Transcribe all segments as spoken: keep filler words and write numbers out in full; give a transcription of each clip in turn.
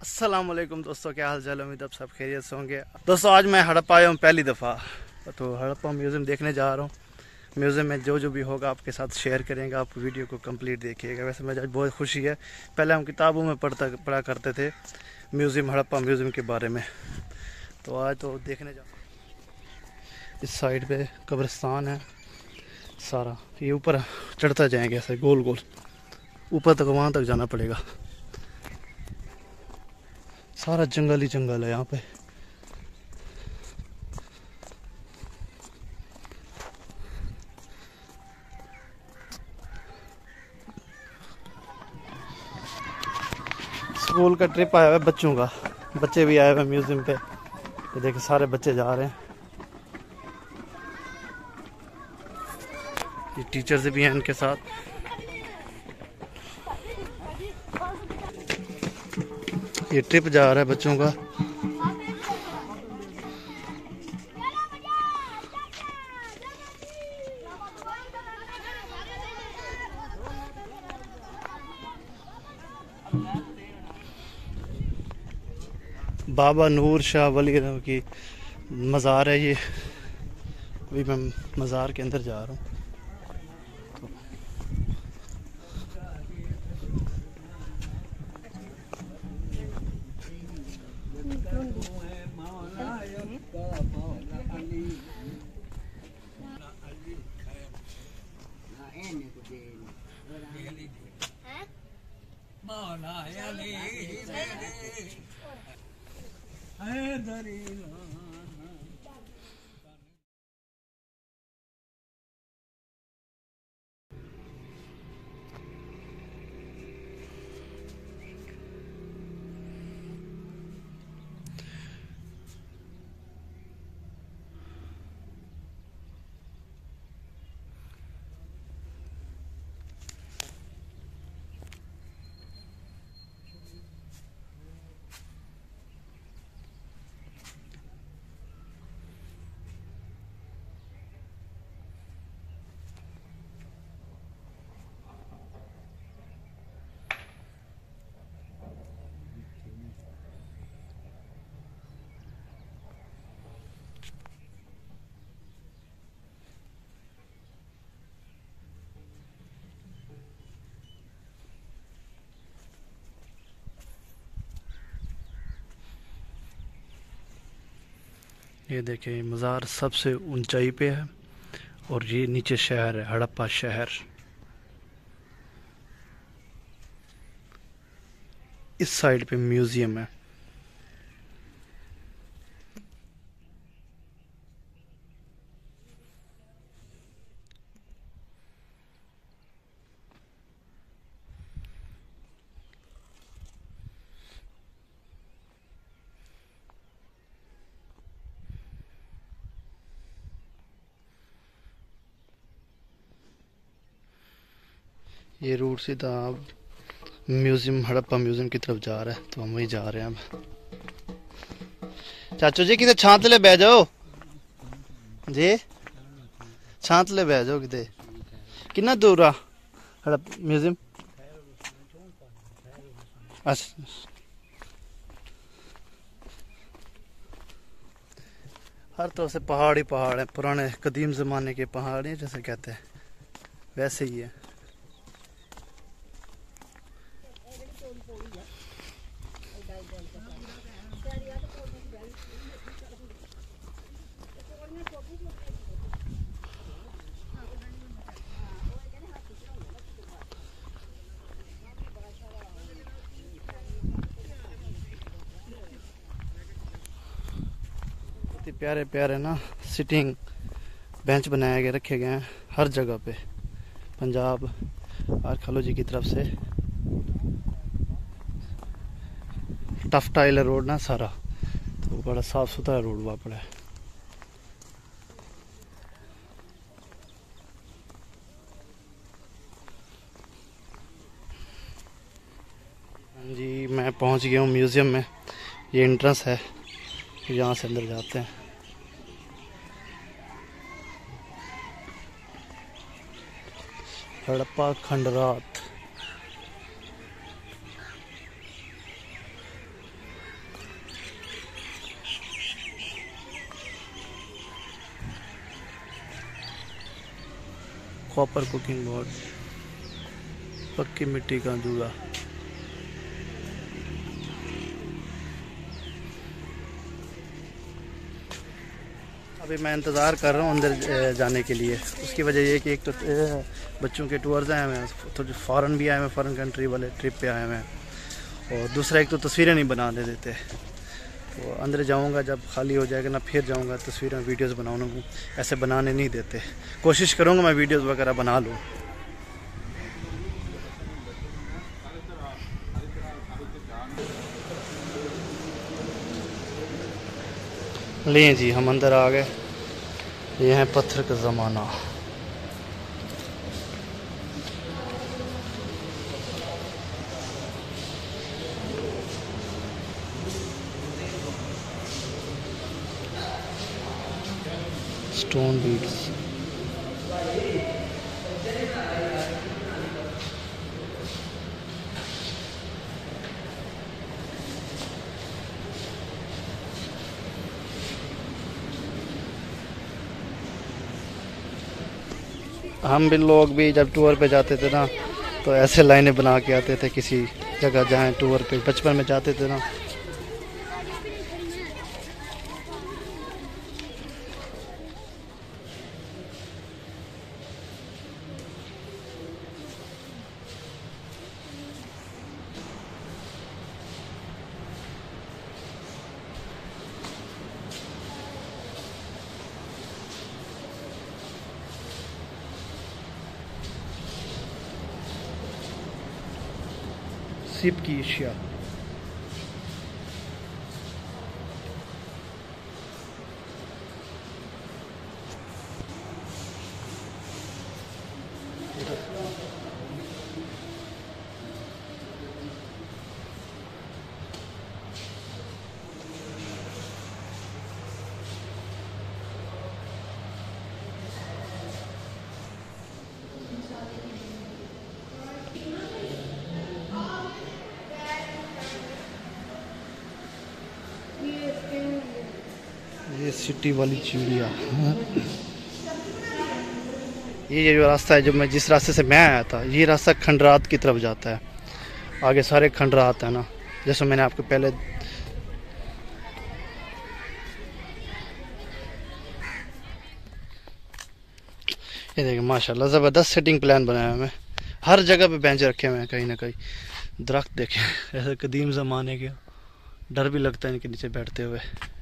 अस्सलाम वालेकुम दोस्तों, क्या हाल चाल। उम्मीद आप सब खैरियत से होंगे। दोस्तों आज मैं हड़प्पा आया हूँ पहली दफ़ा, तो हड़प्पा म्यूज़ियम देखने जा रहा हूँ। म्यूज़ियम में जो जो भी होगा आपके साथ शेयर करेंगे, आप वीडियो को कंप्लीट देखिएगा। वैसे मुझे आज बहुत खुशी है, पहले हम किताबों में पढ़ता पढ़ा करते थे म्यूज़ियम, हड़प्पा म्यूज़ियम के बारे में, तो आज तो देखने जा। इस साइड पे कब्रिस्तान है सारा, ये ऊपर चढ़ता जाएंगे ऐसे गोल गोल ऊपर तक, वहाँ तक जाना पड़ेगा। सारा जंगल ही जंगल है यहाँ पे। स्कूल का ट्रिप आया हुआ है बच्चों का, बच्चे भी आए हुए हैं म्यूजियम पे। ये देखिए सारे बच्चे जा रहे हैं, ये टीचर्स भी हैं इनके साथ। ये ट्रिप जा रहा है बच्चों का। बाबा नूर शाह वली की मज़ार है ये। अभी मैं मज़ार के अंदर जा रहा हूँ। ये देखें मज़ार सबसे ऊंचाई पे है और ये नीचे शहर है, हड़प्पा शहर। इस साइड पे म्यूज़ियम है। ये रूट सीधा अब म्यूज़ियम, हड़प्पा म्यूज़ियम की तरफ जा रहा है, तो हम वही जा रहे हैं अब। चाचू जी किते छात ले बह जाओ जी, छात ले बह जाओ किते। कितना दूर आ हड़प म्यूज़ियम? अच्छा, हर तरफ से पहाड़ ही पहाड़ है, पुराने कदीम ज़माने के पहाड़ हैं जैसे कहते हैं, वैसे ही है। प्यारे प्यारे ना सिटिंग बेंच बनाए गए, रखे गए हैं हर जगह पे। पंजाब आर्कियोलॉजी की तरफ से टफ टाइल रोड ना सारा, तो बड़ा साफ सुथरा रोड हुआ पड़ा है। जी मैं पहुंच गया हूँ म्यूज़ियम में। ये एंट्रेंस है, यहाँ से अंदर जाते हैं। हड़प्पा खंडरात। कॉपर कुकिंग बोर्ड, पक्की मिट्टी का चूल्हा। अभी मैं इंतज़ार कर रहा हूँ अंदर जाने के लिए। उसकी वजह ये कि एक तो बच्चों के टूर्स आए हुए हैं, तो फ़ॉरेन भी आए हुए हैं, फ़ॉरेन कंट्री वाले ट्रिप पे आए हुए हैं, और दूसरा एक तो तस्वीरें नहीं बनाने देते। तो अंदर जाऊंगा, जब खाली हो जाएगा ना फिर जाऊंगा, तस्वीरें वीडियोस बनाऊंगा, ऐसे बनाने नहीं देते। कोशिश करूंगा मैं वीडियोस वगैरह बना लूँ। लें जी, हम अंदर आ गए। ये है पत्थर का ज़माना। Stone beads. हम भी लोग भी जब टूर पे जाते थे ना, तो ऐसे लाइनें बना के आते थे किसी जगह जहाँ टूर पे बचपन में जाते थे ना। सिप की अशिया। ये सिटी वाली चिड़िया। ये जो रास्ता है, जो मैं जिस रास्ते से मैं आया था, ये रास्ता खंडरात की तरफ जाता है। आगे सारे खंडरात है ना, जैसे मैंने आपको पहले ये देखिए माशाल्लाह ज़बरदस्त सेटिंग प्लान बनाया है। मैं हर जगह पे बेंच रखे हुए हैं, कहीं ना कहीं दरख्त देखे ऐसे कदीम ज़माने के, डर भी लगता है इनके नीचे बैठते हुए।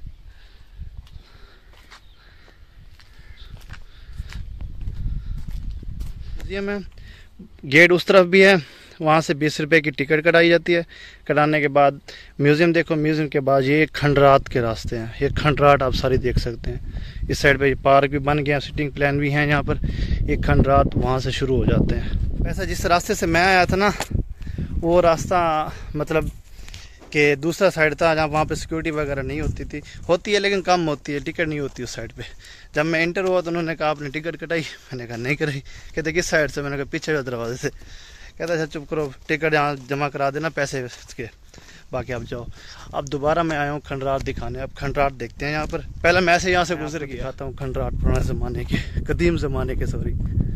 म्यूज़ियम है, गेट उस तरफ भी है, वहाँ से बीस रुपए की टिकट कटाई जाती है। कटाने के बाद म्यूज़ियम देखो, म्यूज़ियम के बाद ये खंडरात के रास्ते हैं, ये खंडरात आप सारी देख सकते हैं। इस साइड पे पार्क भी बन गया, सिटिंग प्लान भी है यहाँ पर। ये खंडरात वहाँ से शुरू हो जाते हैं। वैसे जिस रास्ते से मैं आया था ना, वो रास्ता मतलब कि दूसरा साइड था, जहाँ वहाँ पे सिक्योरिटी वगैरह नहीं होती थी, होती है लेकिन कम होती है, टिकट नहीं होती उस साइड पे। जब मैं एंटर हुआ तो उन्होंने कहा आपने टिकट कटाई? मैंने कहा नहीं कराई। कहते किस साइड से? मैंने कहा पीछे के दरवाजे से। कहता अच्छा चुप करो, टिकट यहाँ जमा करा देना पैसे के, बाकी आप जाओ। अब दोबारा मैं आया हूँ खंडरात दिखाने। अब खंडरात देखते हैं यहाँ पर। पहले मैं से यहाँ से गुजर के आता हूँ खंडरात, पुराने ज़माने के, कदीम ज़माने के, सॉरी।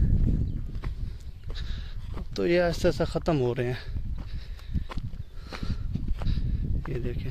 तो ये ऐसा ऐसा ख़त्म हो रहे हैं, ये देखें।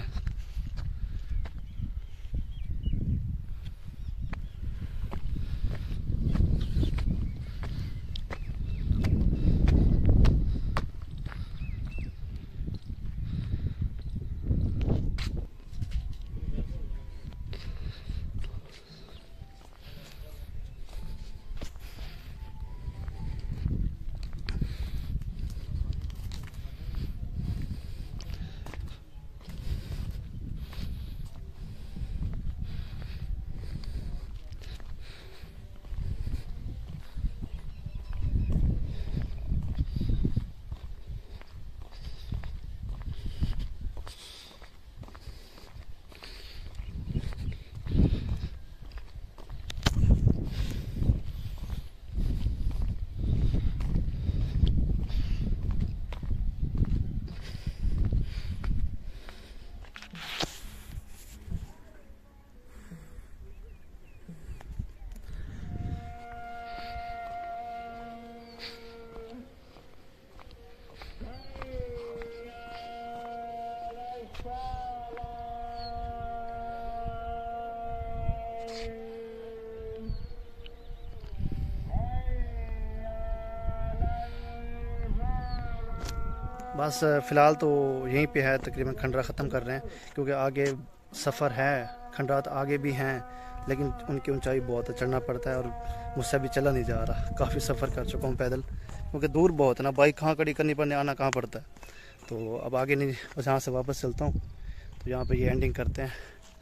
बस फ़िलहाल तो यहीं पे है, तकरीबन खंडरा ख़त्म कर रहे हैं क्योंकि आगे सफ़र है, खंडरात आगे भी हैं लेकिन उनकी ऊंचाई बहुत है, चढ़ना पड़ता है और मुझसे भी चला नहीं जा रहा। काफ़ी सफ़र कर चुका हूँ पैदल क्योंकि दूर बहुत है ना, बाइक कहाँ खड़ी करनी पड़ने, आना कहाँ पड़ता है। तो अब आगे नहीं, बस यहाँ से वापस चलता हूँ। तो यहाँ पे ये एंडिंग करते हैं,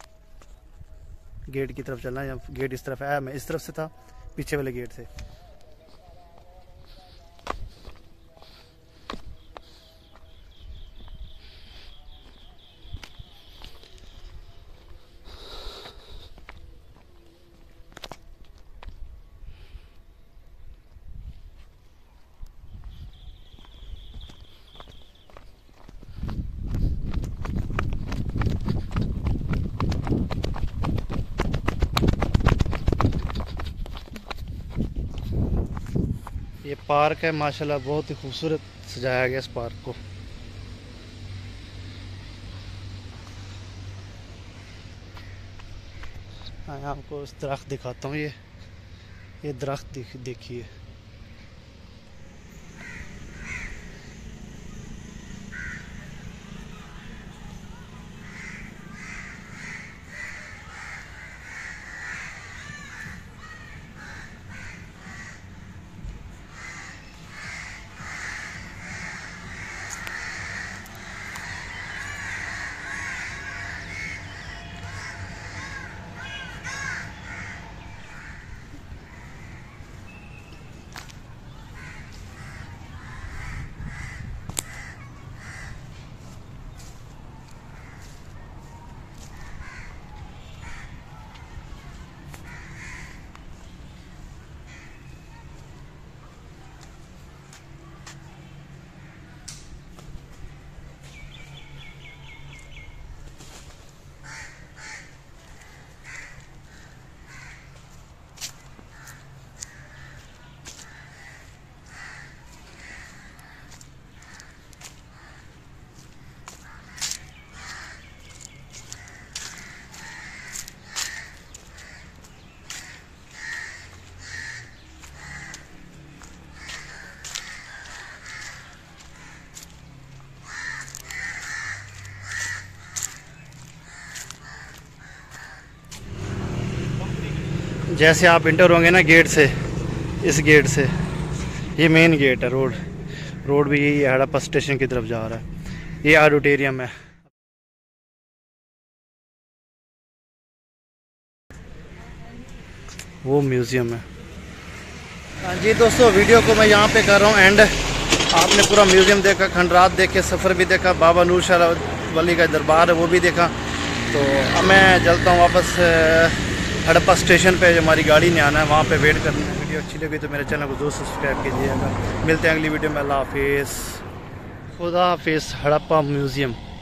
गेट की तरफ चलना है। गेट इस तरफ है, मैं इस तरफ से था, पीछे वाले गेट से। ये पार्क है माशाल्लाह, बहुत ही खूबसूरत सजाया गया इस पार्क को। मैं आपको इस दरख्त दिखाता हूँ, ये ये दरख्त देखिए। जैसे आप इंटर होंगे ना गेट से, इस गेट से, ये मेन गेट है, रोड रोड भी यही है, हड़प्पा स्टेशन की तरफ जा रहा है। ये ऑडिटोरियम है, वो म्यूज़ियम है। हाँ जी दोस्तों, वीडियो को मैं यहाँ पे कर रहा हूँ एंड। आपने पूरा म्यूज़ियम देखा, खंडरात देखे, सफ़र भी देखा, बाबा नूर शाह वली का दरबार है वो भी देखा। तो अब मैं चलता हूँ वापस हड़प्पा स्टेशन पे, जो हमारी गाड़ी ने आना है वहाँ पे वेट करना है। वीडियो अच्छी लगी तो मेरे चैनल को जरूर सब्सक्राइब कीजिएगा। मिलते हैं अगली वीडियो में। अल्लाह हाफिज़, खुदा हाफिज़। हड़प्पा म्यूज़ियम।